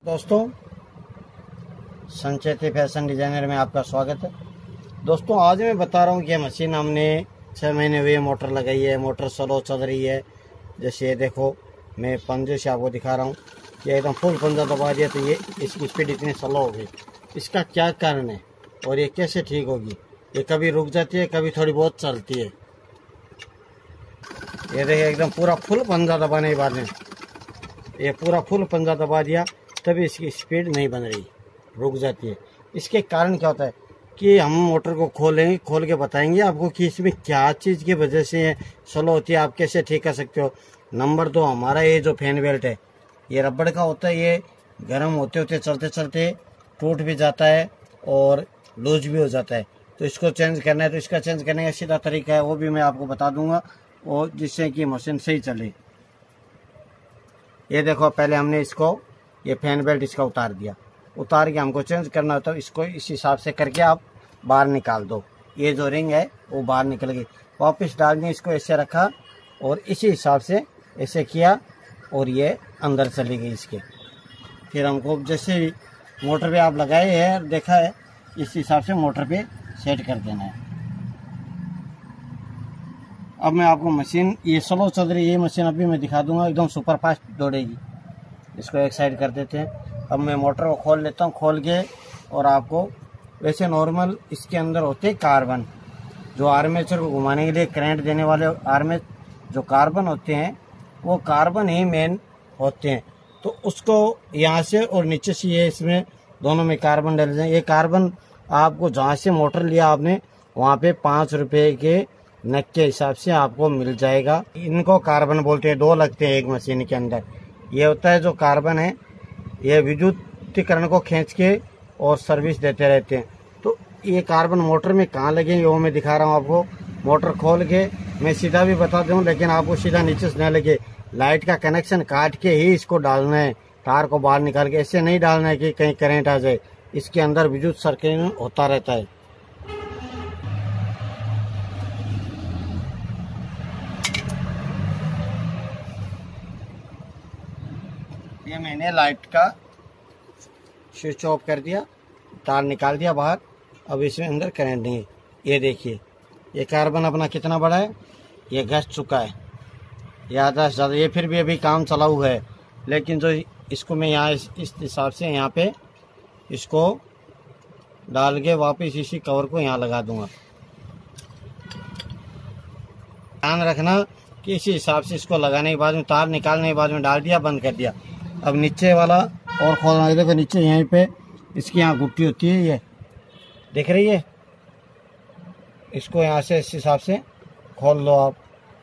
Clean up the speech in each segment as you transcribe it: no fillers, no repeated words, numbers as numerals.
दोस्तों, Sancheti fashion designer में आपका स्वागत है। दोस्तों, आज मैं बता रहा हूँ कि मशीन हमने 6 महीने हुए मोटर लगाई है, मोटर स्लो चल रही है। जैसे ये देखो, मैं पंजे से आपको दिखा रहा हूँ, ये एकदम फुल पंजा दबा दिया तो ये इसकी स्पीड इतनी स्लो हो गई। इसका क्या कारण है और ये कैसे ठीक होगी? ये कभी रुक जाती है, कभी थोड़ी बहुत चलती है। ये देखिए, एकदम पूरा फुल पंजा दबाने के बाद में ये पूरा फुल पंजा दबा दिया, तभी इसकी स्पीड नहीं बन रही, रुक जाती है। इसके कारण क्या होता है कि हम मोटर को खोल के बताएंगे आपको कि इसमें क्या चीज़ की वजह से स्लो होती है, आप कैसे ठीक कर सकते हो। नंबर 2, हमारा ये जो फैन बेल्ट है, ये रबड़ का होता है। ये गर्म होते होते चलते चलते टूट भी जाता है और लूज भी हो जाता है। तो इसको चेंज करना है, तो इसका चेंज करने का सीधा तरीका है, वो भी मैं आपको बता दूंगा, और जिससे कि मशीन सही चले। ये देखो, पहले हमने इसको ये फैन बेल्ट इसका उतार दिया, उतार के हमको चेंज करना होता है। इसको इस हिसाब से करके आप बाहर निकाल दो। ये जो रिंग है वो बाहर निकल गई, वापस डालने इसको ऐसे रखा और इसी हिसाब से ऐसे किया और ये अंदर चली गई इसके। फिर हमको जैसे मोटर पे आप लगाए हैं, देखा है, इस हिसाब से मोटर पे सेट कर देना है। अब मैं आपको मशीन, ये स्लो चल रही है ये मशीन, अभी मैं दिखा दूंगा, एकदम सुपर फास्ट दौड़ेगी। इसको एक साइड कर देते हैं। अब मैं मोटर को खोल लेता हूँ, खोल के, और आपको वैसे नॉर्मल इसके अंदर होते हैं कार्बन, जो आर्मेचर को घुमाने के लिए करंट देने वाले जो कार्बन होते हैं, वो कार्बन ही मेन होते हैं। तो उसको यहाँ से और नीचे से ये इसमें दोनों में कार्बन डाले जाए। ये कार्बन आपको जहाँ से मोटर लिया आपने, वहाँ पे 5 रुपये के नग के हिसाब से आपको मिल जाएगा। इनको कार्बन बोलते हैं, 2 लगते हैं एक मशीन के अंदर। ये होता है जो कार्बन है, ये विद्युतीकरण को खींच के और सर्विस देते रहते हैं। तो ये कार्बन मोटर में कहाँ लगेंगे वो मैं दिखा रहा हूँ आपको। मोटर खोल के मैं सीधा भी बता दूँ, लेकिन आपको सीधा नीचे से न लगे। लाइट का कनेक्शन काट के ही इसको डालना है, तार को बाहर निकाल के। ऐसे नहीं डालना है कि कहीं करंट आ जाए। इसके अंदर विद्युत सर्किट होता रहता है। ये मैंने लाइट का स्विच ऑफ कर दिया, तार निकाल दिया बाहर। अब इसमें अंदर करंट नहीं है। ये देखिए, ये कार्बन अपना कितना बड़ा है, ये घस चुका है, ये आधा से ज़्यादा। ये फिर भी अभी काम चला हुआ है, लेकिन जो इसको मैं यहाँ इस हिसाब से यहाँ पे इसको डाल के वापस इसी कवर को यहाँ लगा दूंगा। ध्यान रखना कि इसी हिसाब से इसको लगाने के बाद में, तार निकालने के बाद में डाल दिया, बंद कर दिया। अब नीचे वाला और खोलना है। देखो नीचे यहीं पे इसकी यहाँ गुट्टी होती है, ये दिख रही है। इसको यहाँ से इस हिसाब से खोल लो आप।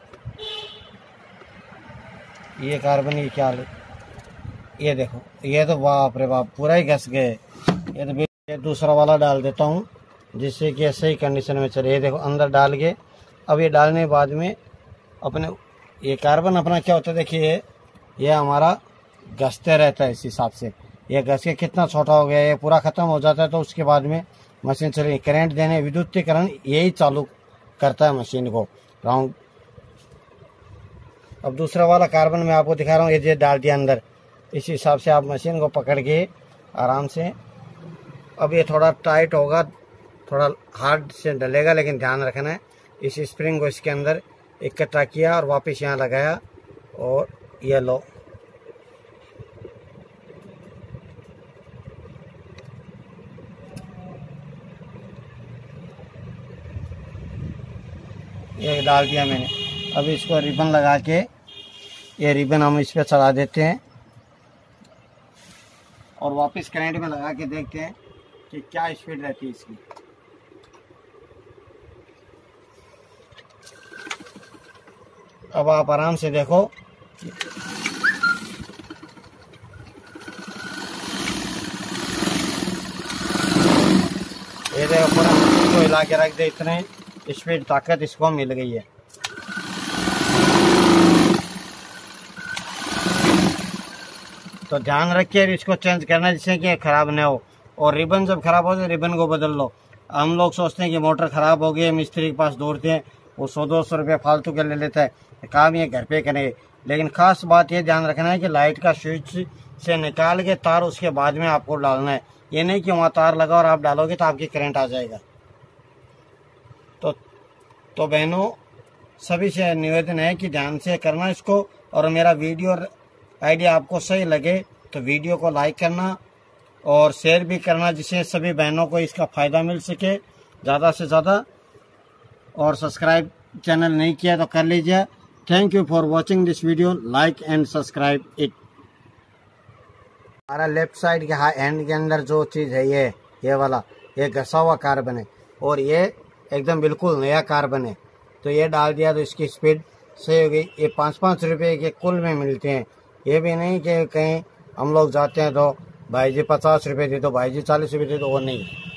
ये कार्बन, ये क्या, ये देखो, ये तो बाप रे बाप, पूरा ही घस गए। ये तो ये दूसरा वाला डाल देता हूँ, जिससे कि सही कंडीशन में चले। ये देखो, अंदर डाल के, अब ये डालने के बाद में अपने ये कार्बन अपना क्या होता है, देखिए ये हमारा घसते रहता है। इस हिसाब से ये घस के कितना छोटा हो गया, ये पूरा खत्म हो जाता है। तो उसके बाद में मशीन चलेगी। करंट देने, विद्युतीकरण यही चालू करता है मशीन को राउंड। अब दूसरा वाला कार्बन मैं आपको दिखा रहा हूँ, ये डाल दिया अंदर। इस हिसाब से आप मशीन को पकड़ के आराम से, अब ये थोड़ा टाइट होगा, थोड़ा हार्ड से डलेगा, लेकिन ध्यान रखना है। इस स्प्रिंग को इसके अंदर इकट्ठा किया और वापस यहाँ लगाया, और ये लो, ये डाल दिया मैंने। अब इसको रिबन लगा के, ये रिबन हम इस पे चढ़ा देते हैं और वापस करंट में लगा के देखते हैं कि क्या स्पीड रहती है इसकी। अब आप आराम से देखो, ये देखो, पूरा इसको हिला के रख दे, इतने स्पीड ताकत इसको मिल गई है। तो ध्यान रखिए, इसको चेंज करना जिससे कि खराब न हो। और रिबन जब खराब हो तो रिबन को बदल लो। हम लोग सोचते हैं कि मोटर खराब हो गई, मिस्त्री के पास दौड़ते हैं, वो 100-200 रुपये फालतू के ले लेता है। काम ये घर पे करेंगे, लेकिन खास बात ये ध्यान रखना है कि लाइट का स्विच से निकाल के तार उसके बाद में आपको डालना है। ये नहीं कि वहाँ तार लगा और आप डालोगे तो आपकी करंट आ जाएगा। तो बहनों, सभी से निवेदन है कि ध्यान से करना इसको, और मेरा वीडियो आइडिया आपको सही लगे तो वीडियो को लाइक करना और शेयर भी करना, जिससे सभी बहनों को इसका फ़ायदा मिल सके ज़्यादा से ज़्यादा। और सब्सक्राइब चैनल नहीं किया तो कर लीजिए। Thank you for watching this video, like and subscribe it. हमारा लेफ्ट साइड के हैंड के अंदर जो चीज़ है ये वाला, ये घसा हुआ कार्बन है और ये एकदम बिल्कुल नया कार्बन है। तो ये डाल दिया तो इसकी स्पीड सही हो गई। ये 5-5 रुपये के कुल में मिलते हैं। ये भी नहीं कि कहीं हम लोग जाते हैं तो भाई जी 50 रुपये दे दो, भाई जी 40 रुपये दे दो, वो नहीं।